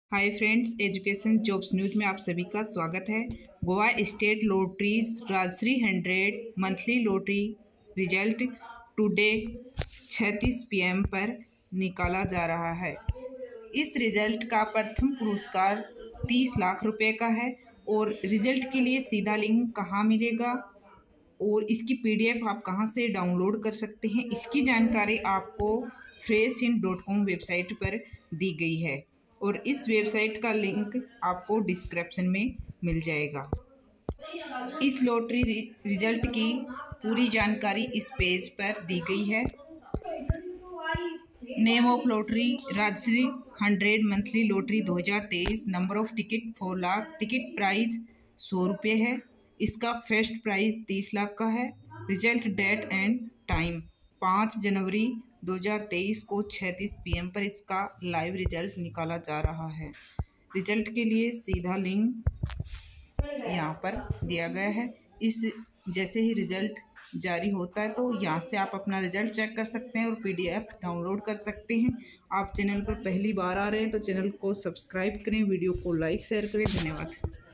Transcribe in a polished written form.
हाय friends, education jobs news में आप सभी का स्वागत है। Goa state lotteries Rajshri 100 monthly lottery result today 36 PM पर निकाला जा रहा है। इस रिजल्ट का प्रथम पुरस्कार 30 लाख रुपए का है और रिजल्ट के लिए सीधा लिंक कहाँ मिलेगा और इसकी PDF आप कहाँ से डाउनलोड कर सकते हैं, इसकी जानकारी आपको freshhint.com वेबसाइट पर दी गई है और इस वेबसाइट का लिंक आपको डिस्क्रिप्शन में मिल जाएगा। इस लॉटरी रिजल्ट की पूरी जानकारी इस पेज पर दी गई है। Name of lottery Rajshri 100 monthly lottery 2023। Number of ticket 4 lakh. Ticket price 100 रुपये है। इसका फर्स्ट प्राइज 30 लाख का है। रिजल्ट डेट एंड टाइम 5 जनवरी 2023 को 36 PM पर इसका लाइव रिजल्ट निकाला जा रहा है। रिजल्ट के लिए सीधा लिंक यहाँ पर दिया गया है। इस जैसे ही रिजल्ट जारी होता है तो यहाँ से आप अपना रिजल्ट चेक कर सकते हैं और PDF डाउनलोड कर सकते हैं। आप चैनल पर पहली बार आ रहे हैं तो चैनल को सब्सक्राइब करें, वीडियो को लाइक शेयर करें। धन्यवाद।